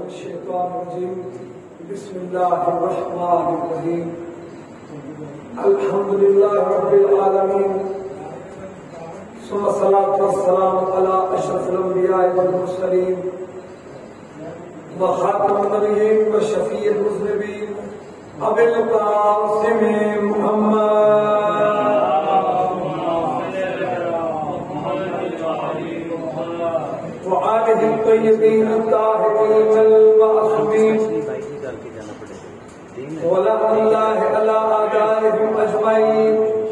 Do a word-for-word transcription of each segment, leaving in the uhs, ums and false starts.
الشيطان الرجيم بسم الله الرحمن الرحيم الحمد لله رب العالمين ثم الصلاة والسلام على أشرف الأنبياء والمرسلين وخاتم النبيين وشفيع المذنبين أبي القاسم محمد وآله الطيبين الطاهرين المعصومين ولعنة الله على أعدائهم أجمعين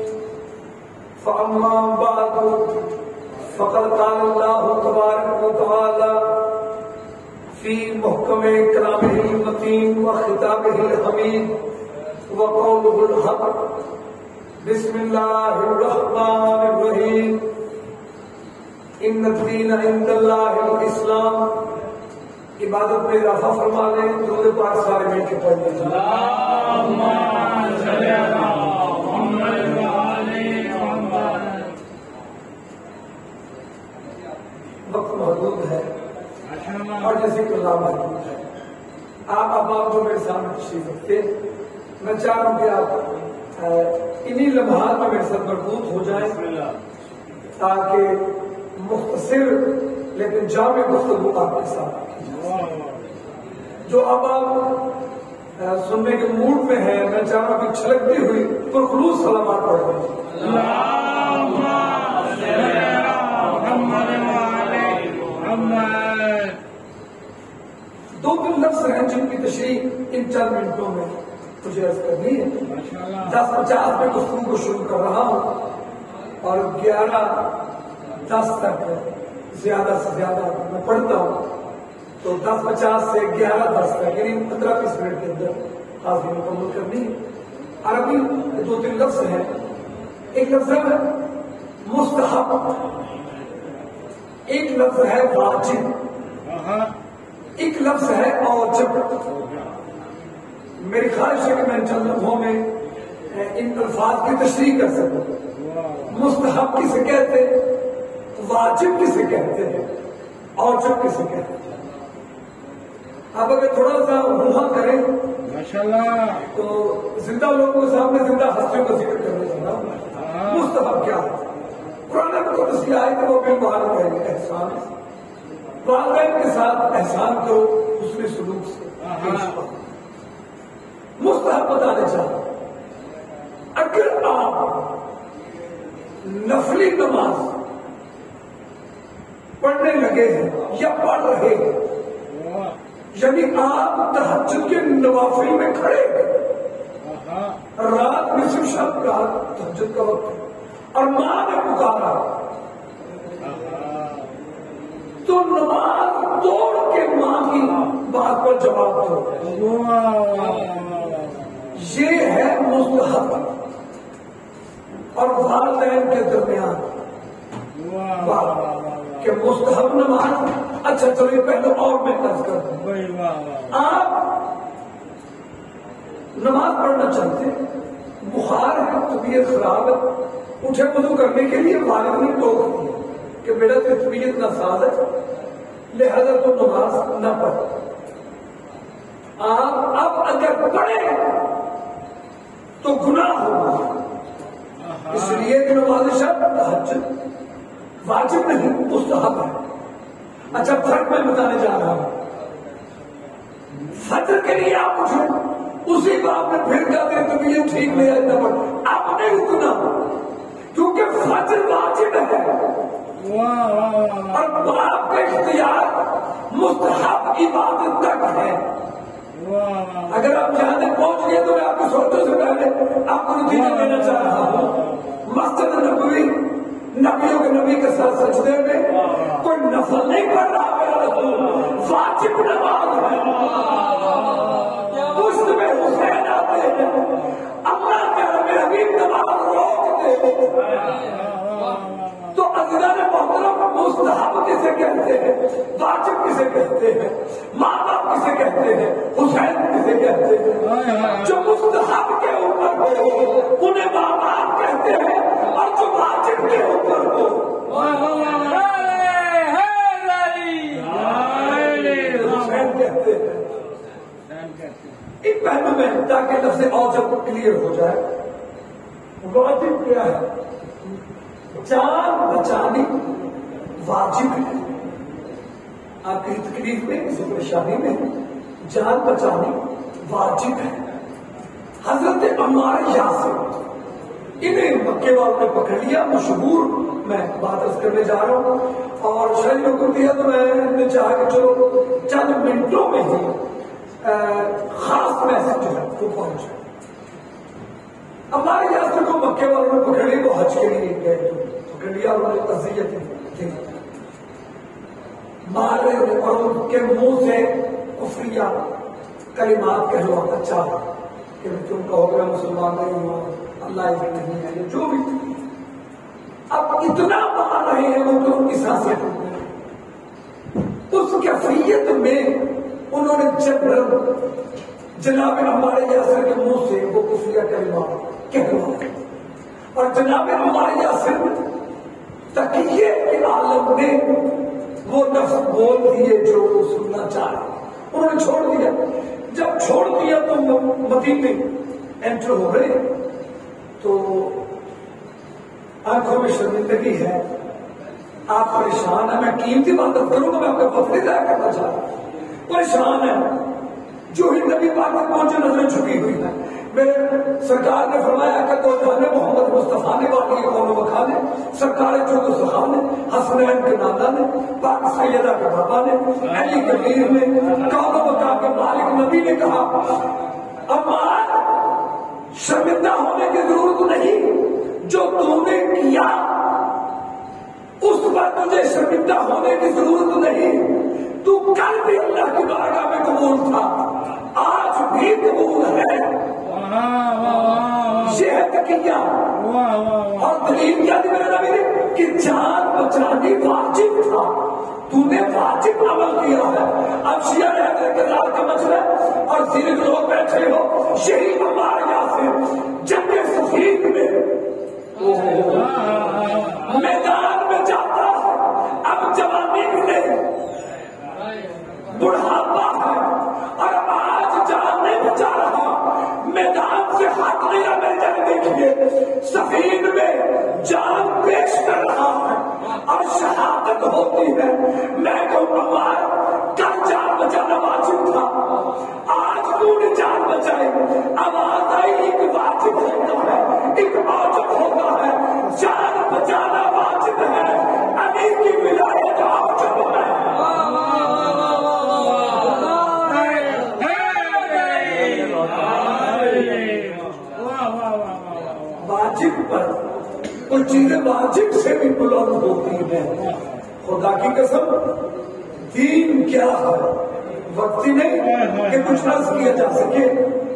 فأما بعد فقد قال الله تبارك وتعالى في محكم كلامه المتين وخطابه الحميد وقوله الحق بسم الله الرحمن الرحيم ان الدین عند اللہ الاسلام. عبادت میں اضافہ فرما لیں. درود پاک سارے مل کے پڑھ لیں. اللہم صلی علی محمد وآل محمد. وقت محدود ہے اور جیسے کہ اللہ محدود ہے. آپ اب آپ جو میرے سامنے تشریف رکھتے میں چاہ رہا ہوں کہ آپ انہی لمحات میں میرے ساتھ مربوط ہو جائیں تاکہ مختصر لیکن جامع گفتگو آپ کے ساتھ جو اب آپ سننے کے موڈ میں ہیں. میں چاہ رہا ہوں کہ چھلکتی ہوئی پرخلوص سلامات پڑھ دیں. دو تین لفظ ہیں جن کی تشریح ان چند منٹوں میں مجھے عرض کرنی ہے. دس پچاس میں گفتگو کو شروع کر رہا ہوں اور گیارہ دس تک زیادہ سے زیادہ میں پڑھتا ہوں تو دس پچاس سے گیارہ دس تک یعنی پندرہ بیس منٹ کے اندر حاضری مکمل کرنی ہے. عربی دو تین لفظ ہیں. ایک لفظ ہے مستحب, ایک لفظ ہے واجب, ایک لفظ ہے اوجب. میری خواہش ہے کہ میں چند لمحوں میں ان الفاظ کی تشریح کر سکوں. مستحب کسے کہتے ہیں, واجب کسے کہتے ہیں, اوجب کسے کہتے ہیں. آپ اگر تھوڑا سا روحاں کریں تو زندہ لوگوں کے سامنے زندہ ہستیوں کا ذکر کرنے لگا. مستحب کیا ہے؟ قرآن میں تو اس لیے آئے کہ وہ بالمعروف ہے احسان. والدین کے ساتھ احسان کرو حسن سلوک سے. مستحب بتانے چاہتا ہوں اگر آپ نفلی نماز پڑھنے لگے ہیں یا پڑھ رہے ہیں یعنی آپ تہجد کے نوافل میں کھڑے ہیں, رات نصف شب کا تہجد کا وقت اور ماں نے پکارا تو نماز توڑ کے ماں کی بات پر جواب دو. یہ ہے مستحب. اور والدین کے درمیان کہ مستحب نماز. اچھا چلیے پہلے اور میں قرض کر دوں. آپ نماز پڑھنا چاہتے ہیں, بخار ہے, طبیعت خراب ہے, اٹھے وضو کرنے کے لیے والد نے ٹوک دیا کہ بیٹا تیری طبیعت ناساز ہے لہذا تو نماز نہ پڑھ. آپ اب اگر پڑھیں تو گناہ ہوگا. اس لیے کہ نماز شب تہجد واجب نہیں مستحب ہے. اچھا فرق میں بتانے جا رہا ہوں. فجر کے لیے آپ اٹھیں اسی بات میں پھر کہتے ہیں تو یہ ٹھیک نہیں ہے نہ پڑھ. آپ نے رکنا کیونکہ فجر واجب ہے اور باپ کا اختیار مستحب عبادت تک ہے. اگر آپ یہاں تک پہنچ گئے تو میں آپ کی سوچوں سے پہلے آپ کو نتیجہ دینا چاہ رہا ہوں. مسجد نبوی نبیوں کے نبی کے ساتھ سجدے میں کوئی نفل نہیں پڑھ رہا میرا رسول, واجب نماز ہے. پشت میں حسین آتے ہیں, اللہ تعالیٰ میں حبیب نماز روک دے. تو عزیزان محترم مستحب کسے کہتے ہیں, واجب کسے کہتے ہیں, ماں باپ کسے کہتے ہیں, حسین کسے کہتے ہیں. جو مستحب کے اوپر ہو انہیں ماں باپ کہتے ہیں اور جو واجب کے اوپر ہو حسین کہتے ہیں. ایک پہلو میں تاکہ لفظ اوجب کلیئر ہو جائے، واجب کیا ہے؟ جان بچانی واجب ہے. آپ کی تکلیف میں، کسی پریشانی میں جان بچانی واجب ہے. حضرت عمار یاسر انہیں مکے والوں نے پکڑ لیا، مشہور میں بات عرض کرنے جا رہا ہوں، اور شاید حکم دیا تو میں نے چاہا کہ چلو چند منٹوں میں ہی خاص میسج جو ہے وہ پہنچ جائے. ہمارے یاسر کو مکے والوں نے پکڑ لیا، وہ حج کے لیے گئے تو پکڑ لیا، انہوں نے اذیت دی، مار رہے تھے اور ان کے منہ سے کفریہ کلمات کہلواتا چاہا کہ تم کہو کہ مسلمان نہیں ہو، اللہ ایک نہیں ہے، یہ جو بھی. اب اتنا مار رہے ہیں وہ کہ ان کی سانسیں ٹوٹ گئی. اس کیفیت میں انہوں نے جب جناب ہمارے یاسر کے منہ سے وہ کفریہ کلمات کہلوائے، اور جناب ہمارے یاسر تقیے کے عالم میں وہ لفظ بول دیے جو وہ سننا چاہ رہے. انہوں نے چھوڑ دیا. جب چھوڑ دیا تو مدینے انٹر ہو گئے تو آنکھوں میں شرمندگی ہے، آپ پریشان ہیں. میں قیمتی بات کروں گا، میں آپ کا وقت نہیں ضائع کرنا چاہ رہا ہوں. پریشان ہے، جو ہی نبی پاک تک پہنچے نظریں جھکی ہوئی ہیں. میرے سرکار نے فرمایا کہ تو جانے محمد مصطفیٰ نے واقعی قوم وقا نے، سرکار جو صحاب نے، حسنین کے نانا نے، پاک سیدہ کے بابا نے، علی کبیر نے، قوم وقا کے مالک نبی نے کہا عمار شرمندہ ہونے کی ضرورت نہیں، جو تو نے کیا اس پر تجھے شرمندہ ہونے کی ضرورت نہیں. تو کل بھی اللہ کی بارگاہ میں قبول تھا، آج بھی قبول ہے. یہ ہے تقیہ. اور دلیل کیا تھی میرے نبی نے کہ جان بچانی واجب تھا، تو نے واجب عمل کیا ہے. اب شیعہ رہتے کردار کا مسئلہ اور صرف لوگ بیٹھے ہو. یہی عمار یاسر جنگ صفین میں میدان میں جاتا ہے. اب جوانی بھی نہیں، بڑھاپا ہے، اور آج جان نہیں بچا رہا. میدان سے ہاتھ لیا میں جب دیکھیے سفید میں جان پیش کر رہا ہے اور شہادت ہوتی ہے. میں کہوں عمار کل جان بچانا واجب تھا، آج تو نے جان بچائی. آواز آئی ایک واجب ہوتا ہے، ایک واجب ہوتا ہے. جان بچانا واجب ہے، علی کی ولایت واجب ہے. واجب پر کچھ چیزیں واجب سے بھی بلند ہوتی ہیں. خدا کی قسم دین کیا ہے وقت ہی نہیں کہ کچھ عرض کیا جا سکے.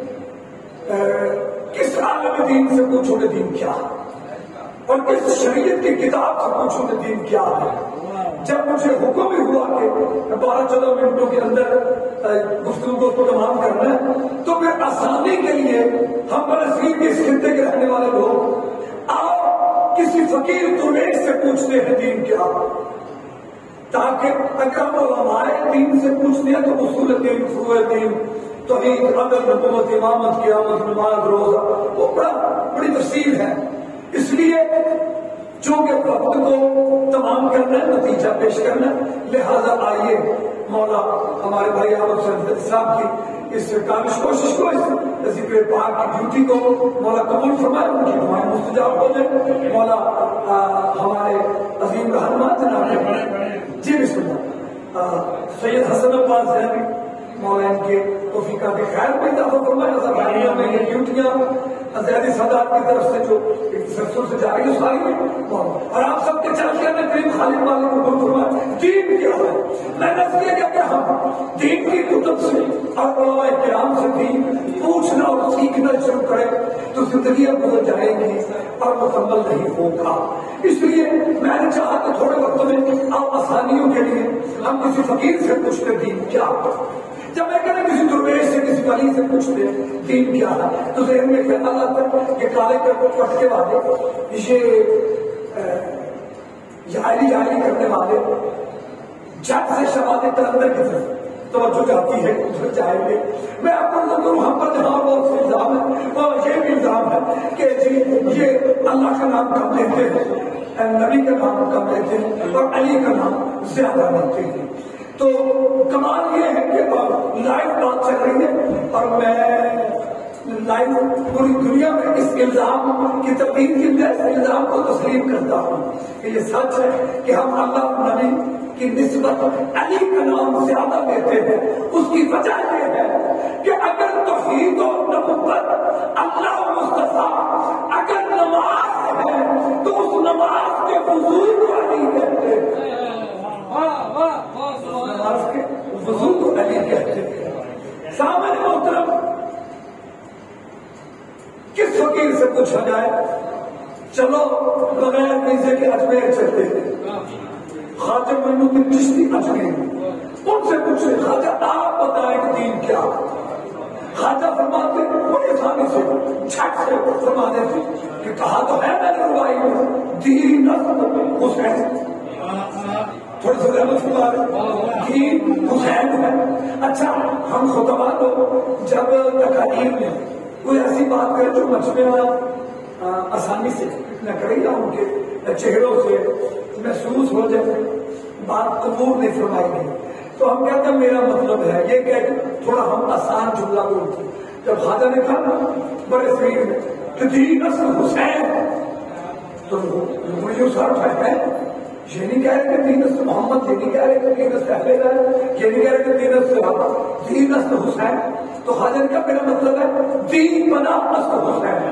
کس عالم دین سے پوچھو کہ دین کیا ہے، اور کس شریعت کی کتاب سے پوچھو کہ دین کیا ہے. جب مجھے حکم بھی ہوا کہ بارہ چودہ منٹوں کے اندر گفتگو کو تمام کرنا ہے، تو پھر آسانی کے لیے ہم فلسطین کے اس خطے کے رہنے والے لوگ آؤ کسی فقیر درویش سے پوچھتے ہیں دین کیا، تاکہ اگر ہم علماء دین سے پوچھتے ہیں تو اصول دین، فروع دین، توحید، عدل، نبوت، امامت، قیامت، نماز، روزہ، وہ بڑا بڑی تفصیل ہے. اس لیے چونکہ وقت کو تمام کرنا ہے، نتیجہ پیش کرنا ہے، لہذا آئیے مولا ہمارے بھائی احمد صاحب صاحب کی اس کامش کوشش کو، اس ذکر پاک کی ڈیوٹی کو مولا قبول فرمائے، ان کی دعائیں مستجاب ہو جائے. مولا ہمارے عظیم رہنما جناب جی بسم اللہ سید حسن عباس زیدی مولا ان کے توفیقہ کے خیر میں اضافہ فرمائے. ازبانیہ میں یہ ڈیوٹیاں زیادی سادات کی طرف سے جو سرسوں سے جاری ہے ساری میں، اور آپ سب کے چاہیے میں کریم خالد والے کو بول فرمائے دین کیا ہے. میں نے اس لیے کہ ہم دین کی کتب سے اور علماء کرام سے دین پوچھنا اور سیکھنا شروع کریں تو زندگیاں گزر جائیں گی اور مکمل نہیں ہوگا. اس لیے میں نے چاہا کہ تھوڑے وقت میں آپ آسانیوں کے لیے ہم کسی فقیر سے پوچھتے دین کیا. جب میں کہنا کسی درویش سے کسی ولی سے پوچھتے دین کیا ہے تو ذہن میں خیال آتا ہے کہ کالے کر پٹکے والے، یہ جاہلی جاہلی کرنے والے، جھٹ سے شبادے کلندر کی طرف توجہ جاتی ہے ادھر جائیں گے. میں آپ کو بتا دوں ہم پر جہاں بہت سے الزام ہے وہ یہ بھی الزام ہے کہ جی یہ اللہ کا نام کم لیتے ہیں, نبی کا نام کم لیتے ہیں اور علی کا نام زیادہ لیتے ہیں. تو کمال یہ ہے کہ لائف بات چل رہی ہے اور میں لائف پوری دنیا میں اس الزام کی تبدیل کی میں اس الزام کو تسلیم کرتا ہوں کہ یہ سچ ہے کہ ہم اللہ نبی کی نسبت علی کا نام زیادہ دیتے ہیں. اس کی وجہ یہ ہے کہ اگر توحید و نبوت اللہ مصطفیٰ اگر نماز ہے تو اس نماز کے وضو کو علی کہتے ہیں, نماز کے وضو کو علی کہتے ہیں. سامنے محترم کس فقیر سے پوچھا جائے چلو بغیر ویزے کے اجمیر چلتے ہیں, خواجہ معین الدین چشتی اجمیر, ان سے پوچھے خواجہ آپ بتائیں کہ دین کیا. خواجہ فرماتے بڑے آسانی سے چھٹ سے فرمانے تھے کہ کہا تو ہے میں نے روائی میں دین نسل حسین, تھوڑے سے رحمت فرما رہے دین حسین ہے. اچھا ہم خطبہ کو جب تقاریر میں کوئی ایسی بات کرے جو مجمع آسانی سے نہ کرے گا ان کے چہروں سے محسوس ہو جائے بات قبول نہیں فرمائی گئی تو ہم کہتے ہیں میرا مطلب ہے یہ کہ تھوڑا ہم آسان جملہ بولتے. جب خواجہ نے کہا بڑے فقیر میں کہ دین اصل حسین تو مجھے سر ہے یہ نہیں کہہ رہے کہ دین اصل محمد, یہ نہیں کہہ رہے کہ دین اصل اہل بیت, یہ نہیں کہہ رہے کہ دین اصل دین اصل حسین. تو خواجہ کا میرا مطلب ہے دین بنا اصل حسین,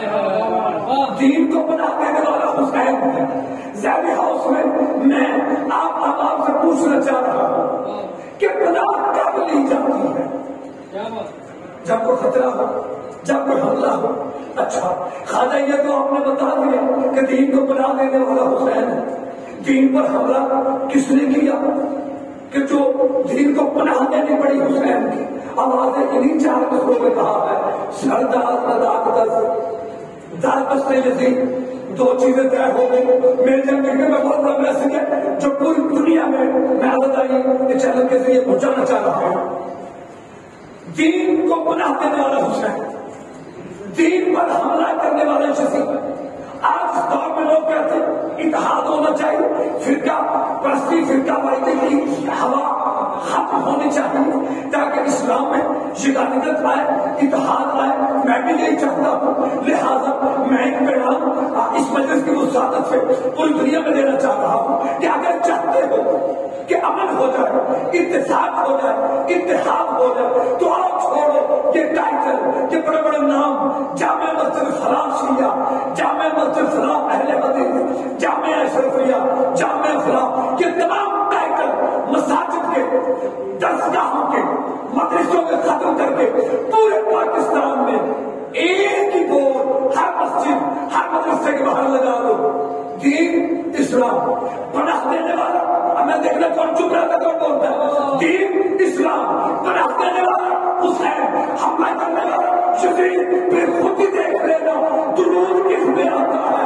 دین کو بنا دینے والا حسین ہے. زیادہ ہاؤس میں میں آپ آپ سے پوچھنا چاہ رہا ہوں کہ بنا کب لی جاتی ہے؟ جب کوئی خطرہ ہو, جب کوئی حملہ ہو. اچھا خواجہ یہ تو آپ نے بتا دیا کہ دین کو بنا دینے والا حسین ہے. دین پر حملہ کس نے کیا کہ جو دین کو پناہ دینے پڑی حسین کی. آوازیں انہیں چار قصبوں میں کہا ہے سردار اداکت داربست یزید دو چیزیں طے ہو گئی. میرے جنگ میں بہت بڑا میسج ہے جو پوری دنیا میں میں بتائی کہ چینل کے ذریعے پہنچانا چاہ رہا ہوں. دین کو پناہ دینے والا حسین, دین پر حملہ کرنے والے یزید. آج اس دور میں لوگ کہتے ہیں اتحاد ہونا چاہیے, فرقہ پرستی فرقہ واریتی کی ہوا ختم ہونی چاہیے تاکہ اسلام میں یگانیت آئے, اتحاد آئے. میں بھی یہی چاہتا ہوں, لہذا میں ایک پیغام اس مجلس کی وسعت سے پوری دنیا میں دینا چاہ رہا ہوں کہ اگر چاہتے ہو کہ امن ہو جائے, اتفاق ہو جائے, اتحاد ہو جائے تو آپ چھوڑو یہ ٹائٹل, یہ بڑے بڑے نام جامع مسجد فلاں شیعہ, جامع مسجد فلاں اہل حدیث, جامع اشرفیہ, جامع فلاں, یہ تمام ٹائٹل مساجد کے, درسگاہوں کے, مدرسوں کے ختم کر کے پورے پاکستان میں ایک ہی بورڈ ہر مسجد ہر مدرسے کے باہر لگا دو. دین اسلام پناہ دینے والا, اب میں دیکھنا کون چپ رہا تھا کون بولتا ہے. دین اسلام پناہ دینے والا حسین, حملہ کرنے والا یزید. پھر خود ہی دیکھ لینا درود کس میں آتا ہے.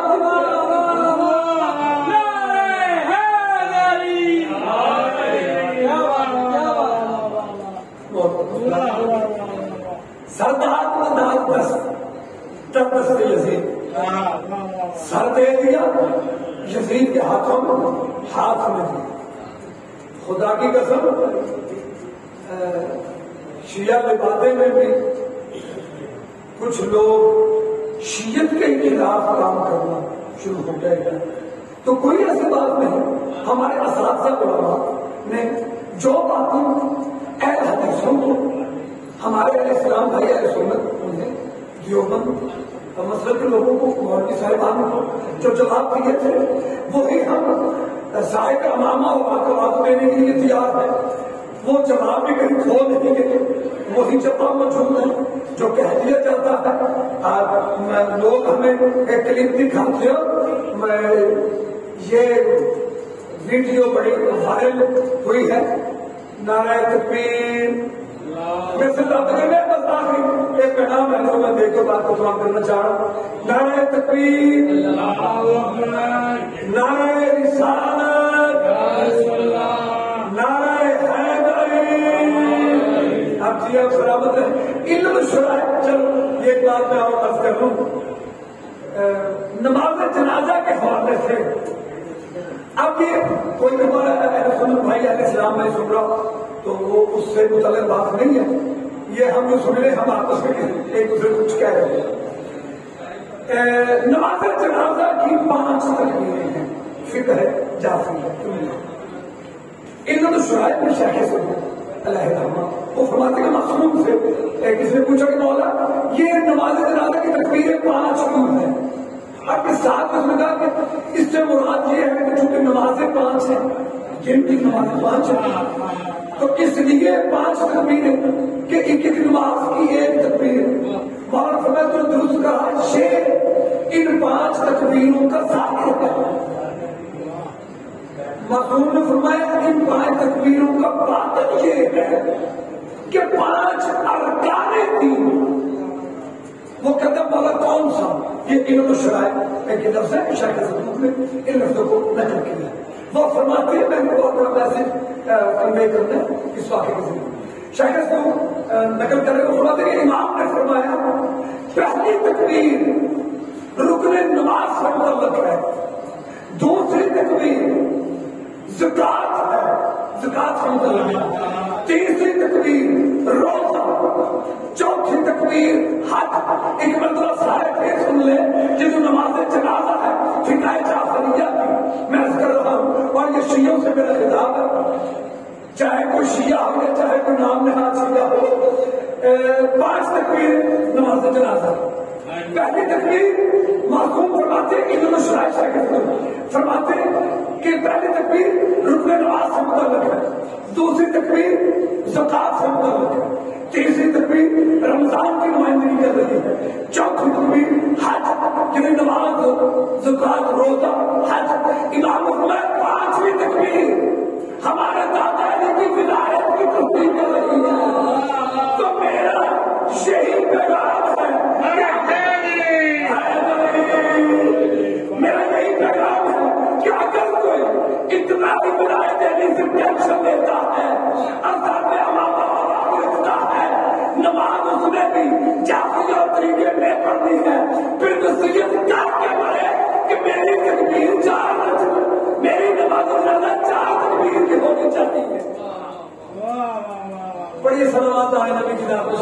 سردار دست دست یزید سر دے دیا یزید کے ہاتھوں میں, ہاتھ میں دیا. خدا کی قسم شیعہ لبادے میں بھی کچھ لوگ شیعت کے خلاف کام کرنا شروع ہو جائے گا تو کوئی ایسی بات نہیں. ہمارے اساتذہ علماء نے جو باتیں اہل حدیثوں کو, ہمارے علیہ السلام بھائی اہل سنت انہیں دیوبند مسئلہ کے لوگوں کو, مولوی صاحبان کو جو جواب دیے تھے وہی ہم صاحب امامہ اور جواب دینے کے لیے تیار ہے. وہ جواب بھی کہیں کھو نہیں گئے, وہی جواب موجود ہے جو کہہ دیا جاتا ہے. لوگ ہمیں ایک کلپ دکھاتے ہو, یہ ویڈیو بڑی وائرل ہوئی ہے, نعرہ تکبیر. میں سے بس آخری ایک نام ہے جو میں دیکھ کے بات کو تمام کرنا چاہ رہا ہوں. نعرہ تکبیر, نعرہ رسالت, نعرہ حیدری, آپ جی آپ سلامت ہیں. علم شرائع. چلو یہ بات میں اور عرض کر لوں. نماز جنازہ کے حوالے سے اب یہ کوئی ہمارا اہل سنت بھائی اہل اسلام میں سن رہا تو وہ اس سے متعلق بات نہیں ہے. یہ ہم جو سن رہے ہم آپس میں ایک دوسرے کو کچھ کہہ رہے ہیں. نماز جنازہ کی پانچ تکبیریں ہیں. فقہ جعفری علم شرائع میں شیخ سنت علیہ رحمہ وہ فرماتے ہیں معصوم سے کسی نے پوچھا کہ مولا یہ نماز جنازہ کی تکبیریں پانچ کیوں ہیں؟ اب اس ساتھ اس نے کہا کہ اس سے مراد یہ ہے کہ چونکہ نمازیں پانچ ہیں جن کی نمازیں پانچ ہیں تو اس لیے پانچ تکبیریں کہ ایک ایک نماز کی ایک تکبیر. مولانا فرمایا تو درست کہا یہ ان پانچ تکبیروں کا ذاکر ہے. معصوم نے فرمایا ان پانچ تکبیروں کا باطن یہ ہے کہ پانچ ارکان دین. وہ کہتا مولا کون سا؟ یہ علم شرائع ایک لفظ ہے شیخ سنت نے ان لفظوں کو نقل کیا ہے. وہ فرماتے ہیں میں نے بہت بڑا میسج کنوے کرنا ہے اس واقعے کے ذریعے. شیخ کو نقل کرنے کو فرماتے ہیں امام نے فرمایا پہلی تکبیر رکن نماز سے متعلق ہے. دوسری تکبیر زکات ہے زکات سے متعلق ہے. تیسری تکبیر روزہ. چوتھی تکبیر حج. ایک مرتبہ سارے پھر سن لیں یہ جو نماز جنازہ ہے فقہ جعفریہ کی میں عرض کر رہا ہوں اور یہ شیعوں سے میرا خطاب ہے چاہے کوئی شیعہ ہو یا چاہے کوئی نام نہاد شیعہ ہو. پانچ تکبیر نماز جنازہ. پہلی تکبیر معصوم فرماتے ہیں علم شرائع شیخ فرماتے ہیں کہ پہلی تکبیر رکن نماز سے متعلق ہے. دوسری تکبیر زکات سے متعلق ہے. تیسری تکبیر رمضان کی نمائندگی کر رہی ہے. چوتھی تکبیر حج یعنی نماز زکات روزہ حج. امام فرمایا پانچویں تکبیر ہمارے دادا علی کی ولایت کی تصدیق کر رہی ہے. تو میرا یہی پیغام ہے میرا یہی پیغام ہے کہ اگر کوئی اتنا بھی ولایت علی سے ٹینشن لیتا ہے اثر میں ہمارا رکھتا ہے نماز اس نے بھی جعفری اور طریقے میں پڑھنی ہے پھر نصیحت کر کے بڑھے کہ میری تکبیر چار میری نماز زیادہ چار تکبیر کی ہونی چاہیے. بڑی سلامات آئے نبی کی نام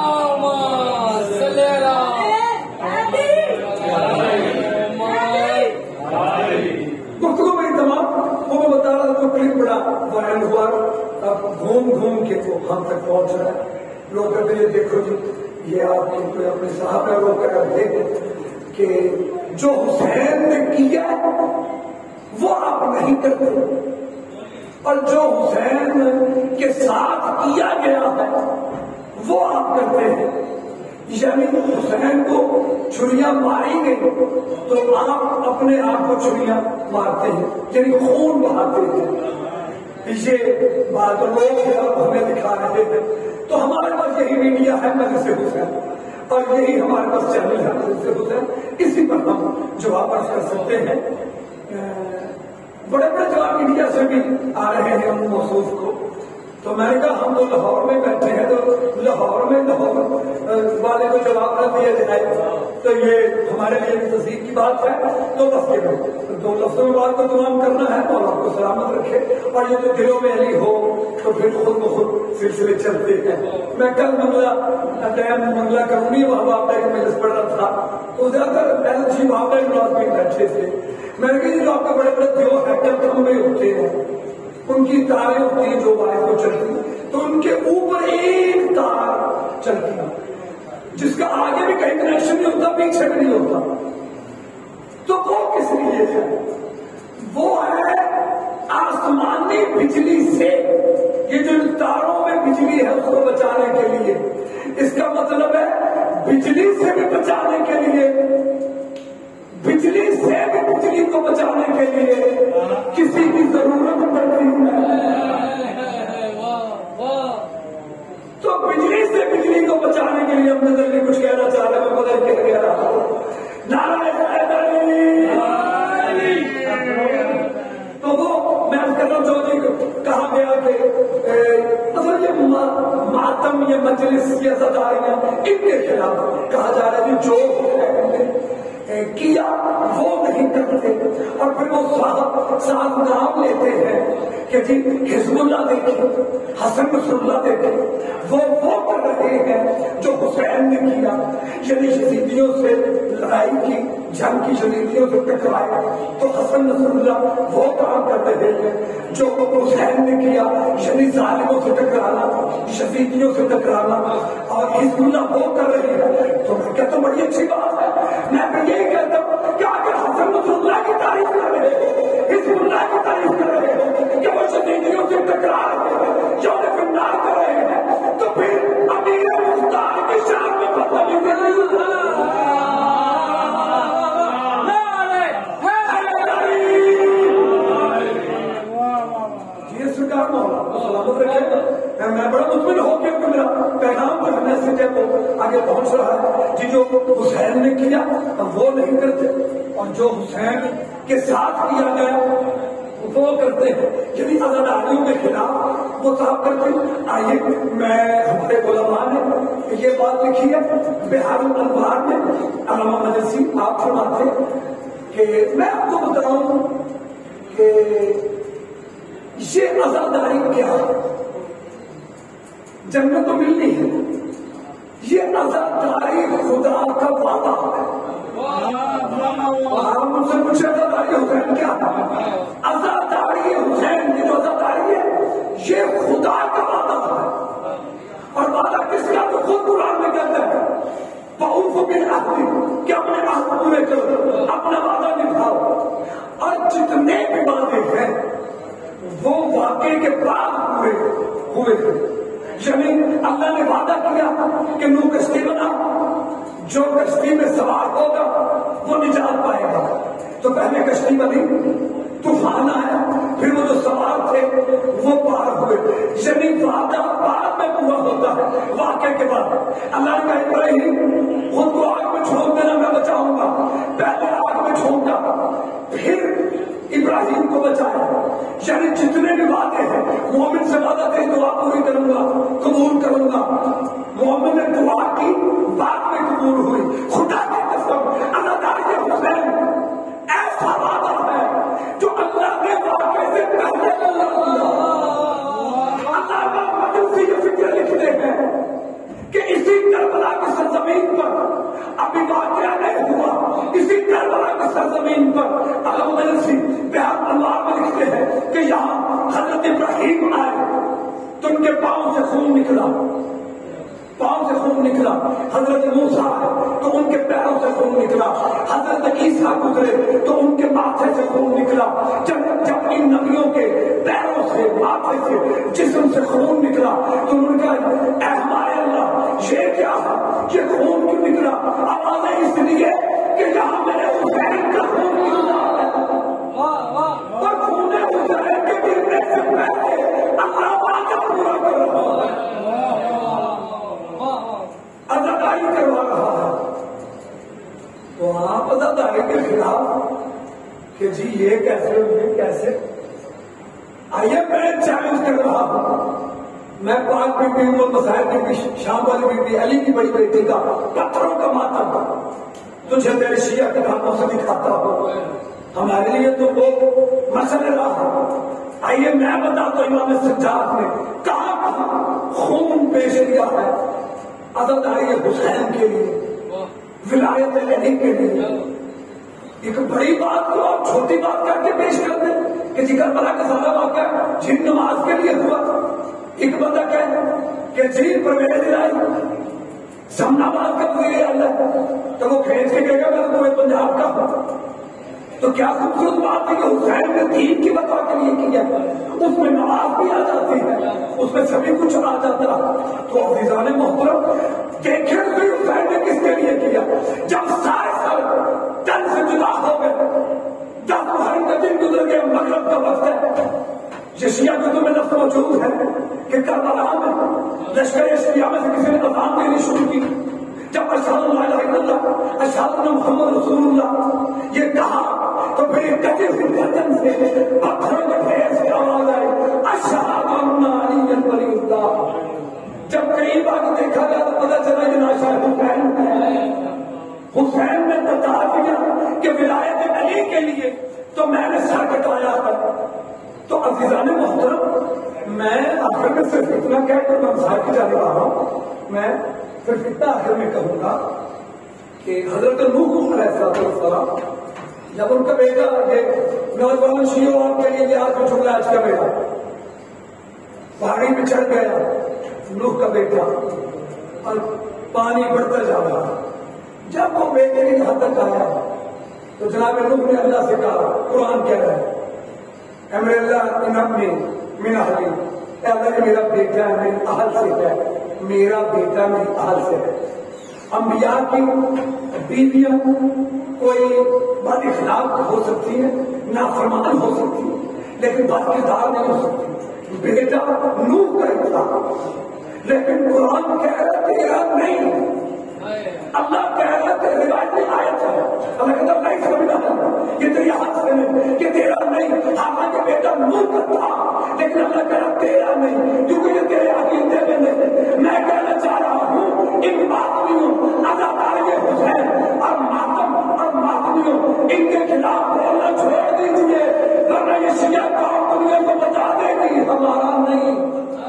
گفتگو میری تمام وہ میں بتا رہا تھا کلپ بڑا وائرل ہوا اب گھوم گھوم کے وہ ہم تک پہنچ رہا ہے. لوگ کہتے ہیں دیکھو جی یہ آپ کوئی اپنے صاحب ہے وہ کہہ رہے کہ جو حسین نے کیا وہ آپ نہیں کرتے اور جو حسین کے ساتھ کیا گیا ہے وہ آپ کرتے ہیں. یعنی حسین کو چھریاں ماری گئی تو آپ اپنے آپ کو چھریاں مارتے ہیں یعنی خون بہاتے ہیں. یہ بات لوگ ہمیں دکھا رہے ہیں تو ہمارے پاس یہی میڈیا ہے مجلس حسین اور یہی ہمارے پاس چینل ہے مجلس حسین. اسی پر ہم جواب کر سکتے ہیں. بڑے بڑے جواب میڈیا سے بھی آ رہے ہیں ہم موصوف کو تو میں نے کہا ہم تو لاہور میں بیٹھے ہیں تو لاہور میں لاہور والے کو جواب نہ دیا جائے تو یہ ہمارے لیے تصدیق کی بات ہے. تو بس یہ دو لفظوں میں بات کو تمام کرنا ہے اور آپ کو سلامت رکھے اور یہ جو دلوں میں علی ہو تو پھر خود بخود سلسلے چلتے ہیں. میں کل منگلہ ٹائم منگلہ کرونی وہاں باپ کا مجلس پڑھ رہا تھا تو زیادہ تر ایل جی وہاں پہ نواز میں بیٹھے تھے. میں نے کہا جو آپ کے بڑے بڑے دیو ہے جب کھمبے ہوتے ہیں ان کی تاریں ہوتی ہیں جو باہر کو چلتی تو ان کے اوپر ایک تار چلتی ہے جس کا آگے بھی کہیں کنیکشن نہیں ہوتا پیچھے بھی نہیں ہوتا. تو وہ کس لیے ہے؟ وہ ہے آسمانی بجلی سے. یہ جو تاروں میں بجلی ہے اس کو بچانے کے لیے. اس کا مطلب ہے بجلی سے بھی بچانے کے لیے بجلی سے بھی بجلی کو بچانے کے لیے کسی کی ضرورت پڑتی ہے. تو بجلی سے بجلی کو بچانے کے لیے ہم نظر میں کچھ کہنا چاہ رہے ہیں بدل کے کہہ رہا ہوں نعرہ حیدری. تو وہ میں کہتا ہوں جو جی کہا گیا کہ مطلب یہ ماتم یہ مجلس یہ عزاداریاں ان کے خلاف کہا جا رہا ہے جو کیا وہ نہیں کرتے. اور پھر وہ صاحب صاحب نام لیتے ہیں کہ جی حزب اللہ دیکھیں, حسن نصر اللہ دیکھیں, وہ وہ کر رہے ہیں جو حسین نے کیا, یعنی یزیدیوں سے لڑائی کی, جنگ کی, یزیدیوں سے ٹکرائے. تو حسن نصر اللہ وہ کام کر رہے ہیں جو حسین نے کیا, یعنی ظالموں سے ٹکرانا, یزیدیوں سے ٹکرانا. اور حزب اللہ وہ کر رہے ہیں. تو میں کہتا ہوں بڑی اچھی بات ہے. میں پھر یہی کہتا ہوں کہ اگر حسن نصر اللہ کی تعریف کر رہے ہیں, حزب اللہ کی تعریف کر رہے ہیں کہ وہ یزیدیوں سے ٹکرا رہے ہیں, جو فنار کر رہے ہیں, تو پھر امیر مختار کی شان میں بدتمیزی نہیں. میں بڑا مطمئن ہو گیا کہ میرا پیغام جو میسج ہے وہ آگے پہنچ رہا ہے. جی جو حسین نے کیا وہ نہیں کرتے, اور جو حسین کے ساتھ کیا گیا وہ کرتے ہیں, یعنی عزاداریوں کے خلاف وہ صاحب کرتے ہیں. آئیے میں ہمارے علماء نے یہ بات لکھی ہے بہار الانوار میں, علامہ مجلسی آپ فرماتے کہ میں آپ کو بتاؤں کہ یہ عزاداری کیا ہے, جنت تو ملنی ہے, یہ عزاداری خدا کا وعدہ ہے. آپ مجھ سے پوچھے عزاداری حسین کیا ہے؟ عزاداری حسین کی جو عزاداری ہے یہ خدا کا وعدہ ہے. اور وعدہ کس کا؟ تو خود قرآن میں کہتا ہے فَأَوْفُوا بِالْعَهْدِ کہ اپنے عہد پورے کرو, اپنا وعدہ نبھاؤ. اور جتنے بھی وعدے ہیں وہ واقعے کے بعد ہوئے ہوئے تھے. یعنی اللہ نے وعدہ کیا کہ نو کشتی بنا, جو کشتی میں سوار ہوگا وہ نجات پائے گا. تو پہلے کشتی بنی, طوفان آیا, پھر وہ جو سوار تھے وہ پار ہوئے. یعنی وعدہ بعد میں پورا ہوتا ہے واقعے کے بعد. اللہ نے کہا ابراہیم خود کو آگ میں چھوڑ دینا, میں بچاؤں گا. پہلے آگ میں چھوڑا, پھر ابراہیم کو بچایا. یعنی جتنے بھی وعدے ہیں, مومن سے وعدہ کہ دعا پوری کروں گا, قبول کروں گا. مومن نے دعا کی, بعد میں قبول ہوئی. خدا کی قسم عزاداری حسین ایسا وعدہ ہے جو اللہ نے واقعے سے پہلے اللہ کیا. علامہ مجلسی یہ فکر لکھتے ہیں کہ اسی کربلا کی سرزمین پر ابھی واقعہ نہیں ہوا, اسی کربلا کی سرزمین پر علامہ مجلسی بہار الانوار میں لکھتے ہیں کہ یہاں حضرت ابراہیم آئے تو ان کے پاؤں سے خون نکلا, پاؤں سے خون نکلا. حضرت موسیٰ آئے تو ان کے پیروں سے خون نکلا. حضرت عیسیٰ گزرے تو ان کے ماتھے سے خون نکلا. جب جب ان نبیوں کے پیروں سے, ماتھے سے, جسم سے خون نکلا تو انہوں نے کہا اے ہمارے اللہ یہ کیا ہے, یہ خون کیوں نکلا؟ آوازیں اس لیے کہ یہاں میرے حسین کا خون نکلا ہے. اور خون حسین کے گرنے سے پہلے اللہ وعدہ پورا کر رہا ہے, عزاداری کروا رہا ہے. تو آپ عزاداری کے خلاف کہ جی یہ کیسے یہ کیسے. آئیے میں چیلنج کر رہا ہوں, میں پاک بی بی عمر مسائل کی بھی, شام والی بی بی, علی کی بڑی بیٹی کا پتھروں کا ماتم تھا, تجھے میرے شیعہ کے ہاتھوں سے دکھاتا ہو. ہمارے لیے تو وہ مسئلہ رہا. آئیے میں بتاتا ہوں امام سجاد نے کہاں کہاں خون پیش کیا ہے عزاداری حسین کے لیے, ولایت علی کے لیے. ایک بڑی بات کو آپ چھوٹی بات کر کے پیش کر دیں کہ جی کربلا کا سارا واقعہ جن نماز کے لیے ہوا. ایک بندہ کہے کہ جی پرویز رائی سمنا باد کا وزیر اعلیٰ تو وہ کھینچ کے کہے گا میں تو پورے پنجاب کا ہوں. تو کیا خوبصورت بات ہے کہ حسین نے دین کی بتا کے لیے کیا, اس میں نماز بھی آ جاتی ہے, اس میں سبھی کچھ آ جاتا. تو عزیزان محترم دیکھیں کہ حسین نے کس کے لیے کیا. جب سارے سر تن سے جدا ہو گئے, جب ہر کا دن گزر گیا, مغرب کا وقت ہے. یہ شیعہ کتب میں لفظ موجود ہے کہ کربلا میں لشکر شیعہ میں سے کسی نے اذان دینی شروع کی. جب اشہد ان لا الہ الا اللہ, اشہد ان محمد رسول اللہ یہ کہا تو پھر کٹے ہوئے گردن سے پتھروں کے ڈھیر سے آواز آئی اشہد ان علی ولی اللہ. جب قریب آ کے دیکھا گیا تو پتا چلا یہ لاش حسین ہے. حسین نے بتا دیا کہ ولایت علی کے لیے تو میں نے سر کٹایا تھا. تو عزیزان محترم میں آخر میں صرف اتنا کہہ کر میں مثال کی جانے والا ہوں. میں صرف اتنا آخر میں کہوں گا کہ حضرت نوح علیہ السلام جب ان کا بیٹا یہ نوجوان شیعوں آپ کے لیے یہ آج میں چھوڑا آج کا بیٹا پہاڑی میں چڑھ گیا نوح کا بیٹا اور پانی بڑھتا جا رہا. جب وہ بیٹے کی یہاں تک آیا تو جناب نوح نے اللہ سے کہا, قرآن کہہ رہا ہے اے میرے اللہ ان اپنی من اہلی, اے اللہ یہ میرا بیٹا ہے میری اہل سے ہے, میرا بیٹا میری اہل سے ہے. انبیاء کی بیویاں کوئی بد اخلاق ہو سکتی ہے, نافرمان ہو سکتی ہے, لیکن بد کردار نہیں ہو سکتی. بیٹا نوح کا ہی تھا, لیکن قرآن کہہ رہا تیرا نہیں. اللہ کہہ رہا تھا روایتی آیت ہے, اللہ کہتا نہیں سمجھا یہ تیری ہاتھ سے نہیں کہ تیرا نہیں. حالانکہ بیٹا نوح کا تھا لیکن اللہ کہہ رہا تیرا نہیں, کیونکہ یہ تیرے عقیدے میں نہیں. میں کہنا چاہ رہا ہوں ان ماتمیوں اداکاری حسین اور ماتم اور ماتمیوں ان کے خلاف بولنا چھوڑ دیجیے, ورنہ یہ شیعہ قوم دنیا کو بتا دے گی ہمارا نہیں.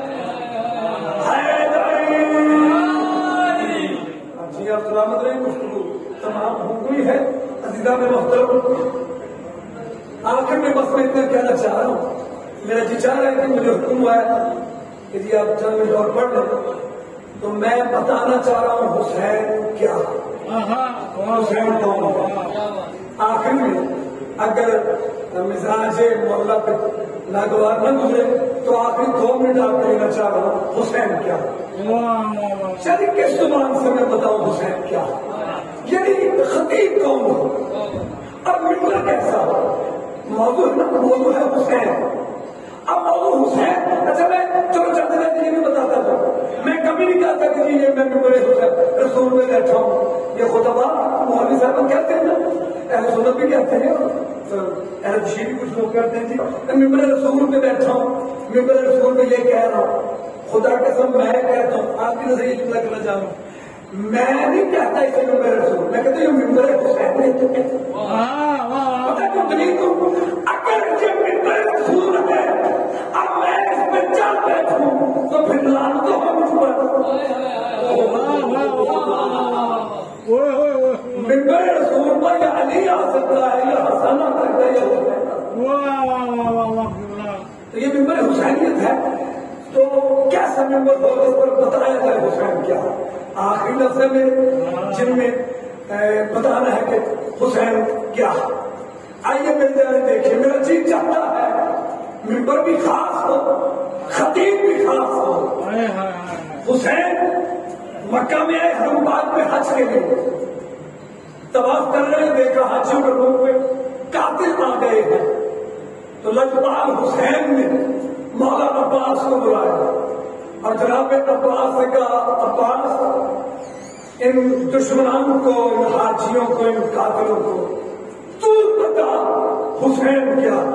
سلامت رہی گفتگو تمام ہو گئی ہے. عزیزہ میں محترم آخر میں بس میں اتنا کہنا چاہ رہا ہوں, میرا جی چاہ رہا ہے کہ مجھے حکم ہوا ہے کہ جی آپ چند منٹ اور پڑھ لیں, تو میں بتانا چاہ رہا ہوں حسین کیا, حسین کون. آخر میں اگر مزاج مولا پہ ناگوار نہ گزرے تو آخری دو منٹ آپ دینا چاہ رہا ہوں حسین کیا. یعنی کس زبان سے میں بتاؤں حسین کیا, یعنی خطیب کون ہو اور ممبر کیسا ہو. موضوع موضوع ہے حسین. اب موضوع حسین, اچھا میں چلو چلتے رہتے یہ بھی بتاتا تھا, میں کبھی نہیں کہتا کہ جی یہ میں ممبر حسین رسول میں بیٹھا ہوں. یہ خطبہ مولوی صاحب کہتے ہیں نا, اہل سنت بھی کہتے ہیں, اہل تشیع بھی کچھ لوگ کرتے ہیں, جی ممبر رسول میں بیٹھا ہوں, ممبر رسول میں یہ کہہ رہا ہوں. خدا قسم میں کہتا ہوں, آپ کی نظریے کی طرح کرنا چاہوں, میں نہیں کہتا اسے ممبر رسول, میں کہتا ہوں یہ ممبر حسین ہے. پتا کیوں دلیل کو, اگر یہ ممبر رسول ہے اب میں اس پہ چل بیٹھوں تو پھر لعنت تو ہم مجھ پر. ممبر رسول پر یا علی آ سکتا ہے یا حسن آ سکتا ہے یا حسین. تو یہ ممبر حسینیت ہے. تو کیسا ممبر ہو اس پر بتایا جائے حسین کیا. آخری لفظ میں جن میں بتانا ہے کہ حسین کیا. آئیے مل جائے دیکھیے, میرا جی چاہتا ہے ممبر بھی خاص ہو, خطیب بھی خاص ہو. حسین مکہ میں آئے حرم پاک میں حج کے لیے طواف کر رہے ہیں, دیکھا حاجیوں کے منہ پہ قاتل آ گئے ہیں, تو لجپال حسین نے مولا عباس کو بلایا اور جناب عباس سے کہا, عباس ان دشمنان کو, ان حاجیوں کو, ان قاتلوں کو تو بتا حسین کیا ہے.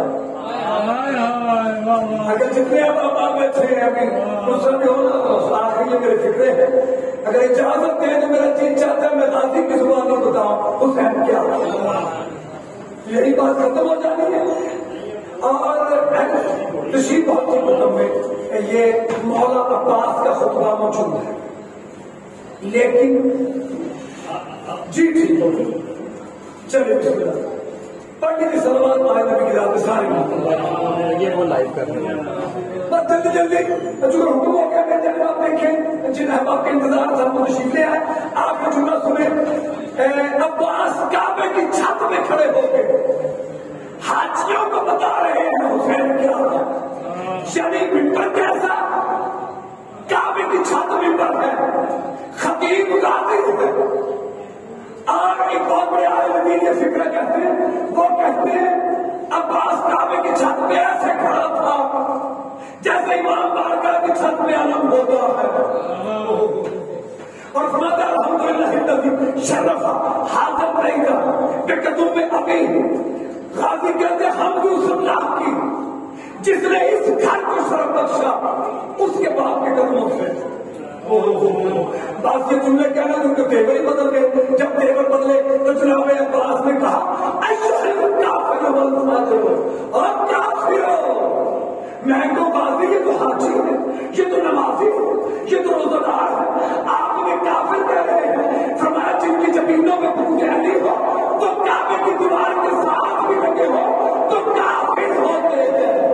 اگر جتنے اب اب بیٹھے ہیں ابھی مسلم بھی ہونا تو آخری میرے فکرے ہیں, اگر اجازت دیں تو میرا جی چاہتا ہے میں غازی کی زبان میں بتاؤں حسین کیا ہے. یہی بات ختم ہو جانی ہے. اور کسی بہت سی کتب میں یہ مولا عباس کا خطبہ موجود ہے, لیکن جی ٹھیک ہو گئی. چلیے بسم اللہ پڑھنے کی سلوات آئے نبی کی رات ساری یہ وہ لائیو کر رہے ہیں بس جلدی جلدی جو حکم ہو گیا میں جب آپ دیکھیں جن احباب کے انتظار تھا وہ تشریف لے آئے. آپ کا جملہ سنیں, عباس کعبے کی چھت میں کھڑے ہو گئے حاجیوں کو بتا رہے ہیں حسین کیا ہے. یعنی ممبر کیسا, کعبے کی چھت ممبر ہے, خطیب غازی ہے. اور ایک بہت بڑے عالم دین یہ فکر کہتے ہیں, وہ کہتے ہیں عباس کعبے کی چھت پہ ایسے کھڑا تھا جیسے امام بارگاہ کی چھت پہ علم ہوتا ہے. اور فرماتا الحمدللہ شرف حاضر نہیں تھا کہ قدوم میں ابھی غازی کہتے ہیں ہم بھی اس اللہ کی جس نے اس گھر کو شرف بخشا اس کے باپ کے قدموں سے. بات یہ تم نے کہنا تم کے تیور ہی بدل گئے. جب تیور بدلے تو جناب عباس نے کہا اور کیا پھر میں تو بازی یہ تو حاجی ہے, یہ تو نمازی ہے, یہ تو روزہ دار ہے, آپ نے کافر کہہ رہے ہیں. فرمایا جن کی زمینوں میں پختیانی ہو تو کعبے کی دیوار کے ساتھ بھی لگے ہو تو کافر ہوتے ہیں.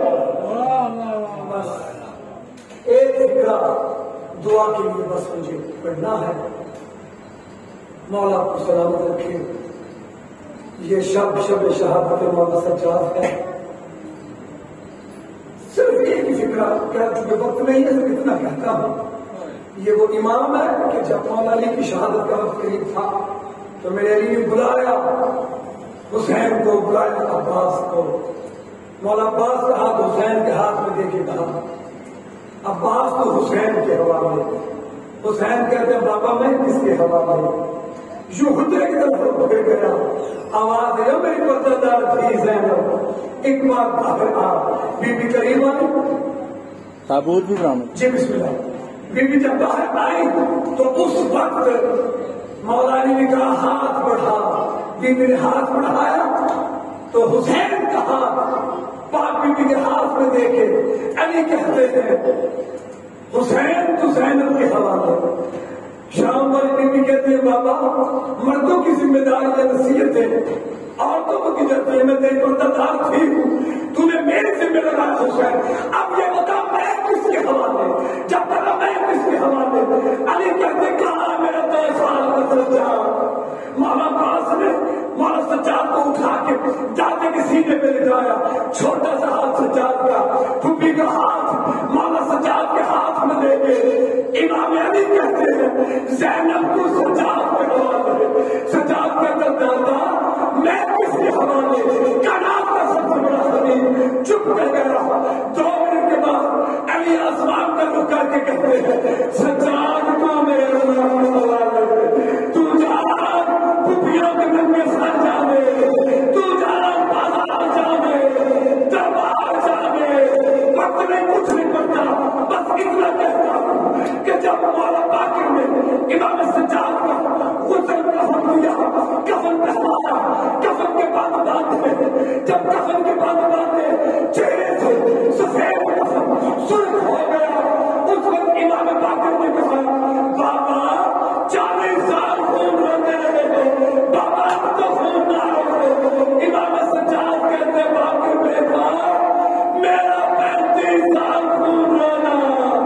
بس ایک فکرہ دعا کے لیے بس مجھے پڑھنا ہے. مولا کو سلامت رکھے. یہ شب شب شہادت مولا سجاد ہے. صرف ایک ہی فکرہ کیا چونکہ وقت نہیں ہے تو اتنا کہتا ہوں. یہ وہ امام ہے کہ جب مولا علی کی شہادت کا وقت قریب تھا تو میرے علی نے بلایا حسین کو, بلایا عباس کو. مولا عباس کا ہاتھ حسین کے ہاتھ میں دے کے کہا عباس تو حسین کے حوالے. حسین کہتے ہیں بابا میں کس کے حوالے. یوں حجرے کی طرف پکڑ گیا. آواز ہے میری پتہ تھی زینب ایک بار باہر آ. بی بی قریب آئی, تابوت بھی برآمد. جی بسم اللہ. بی بی جب باہر آئی تو اس وقت مولا علی نے کہا ہاتھ بڑھا. بی بی نے ہاتھ بڑھایا تو حسین کا ہاتھ پاک بی بی کے ہاتھ میں دے کے علی کہتے ہیں حسین تو زینب کے حوالے. شام والی بی بی کہتے ہیں بابا مردوں کی ذمہ داری یا نصیحت ہے, عورتوں کو کی جاتی ہے. میں تیری پردہ دار تھی ہوں, تو نے میری ذمہ لگایا حسین. اب یہ بتا میں کس کے حوالے. جب تک میں کس کے حوالے. علی کہتے کہاں میرا دو سال کا سجاد. مولا عباس نے مولا سجاد کو اٹھا کے دادے کے سینے پہ لٹایا. چھوٹا سا ہاتھ سجاد کا, پھوپھی کا ہاتھ مولا سجاد کے ہاتھ میں دے کے امام علی کہتے ہیں زینب کو سجاد کے حوالے. سجاد کہتا دادا میں کس کے حوالے. کائنات کا سب سے بڑا خلیل چپ کر گیا. دو منٹ کے بعد علی آسمان کا رخ کر کے کہتے ہیں سجاد کو میرے حوالے. تو جا پھوپھیوں کے ننگے سر جانے, تو جا بازار جانے, دربار جانے. وقت میں کچھ نہیں پڑتا, بس اتنا کہتا ہوں کہ جب مولا باقر نے امام سجاد کا غسل کفن دیا, کفن پہنایا, کفن کے بعد باندھے. جب کفن کے بعد باندھے چہرے سے سفید کفن سرخ ہو گیا. اس وقت امام باقر نے کہا بابا چالیس سال خون روتے رہے, بابا تو خون نہ روتے. امام سجاد کہتے باقر بیٹا میرا پینتیس سال خون رونا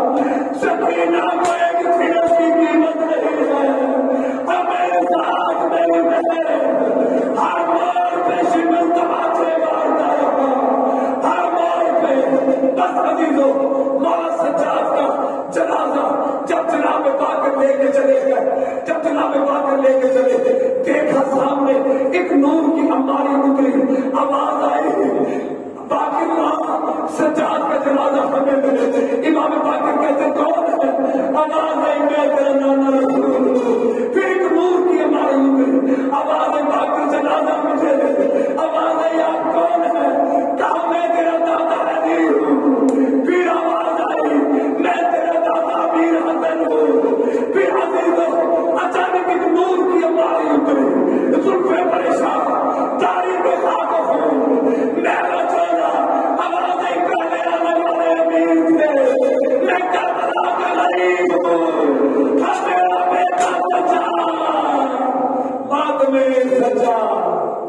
سکینہ کو ایک پھر کی قیمت نہیں ہے. اور میرے ساتھ میری بہن ہر موڑ پہ شمل تماچے مارتا رہا, ہر موڑ پہ. بس عزیزو مولا سجاد کا جنازہ جب جناب باقر لے کے چلے گئے, جب جناب باقر لے کے چلے گئے دیکھا سامنے ایک نور کی اماری اتری. آواز آئی باقر وہاں سجاد کا جنازہ ہمیں ملے. امام باقر کہتے کون ہے. آواز آئی میں تیرا نانا رسول ہوں. پھر ایک نور کی اماری اتری. آواز آئی باقر جنازہ مجھے دے. آواز آئی آپ کون ہے. کہا میں تیرا دادا علی ہوں. پھر آواز آئی میں تیرا دادا امیر حسن ہوں. پھر عزیزو اچانک ایک نور کی اماری اتری. زلفیں پریشان, داڑھی پہ خاک ہوں, میں بچونا. آواز آئی پہلے آنے والے امیر سے میں کربلا کا غریب ہوں. میرا بیٹا سجاد بعد میں سجاد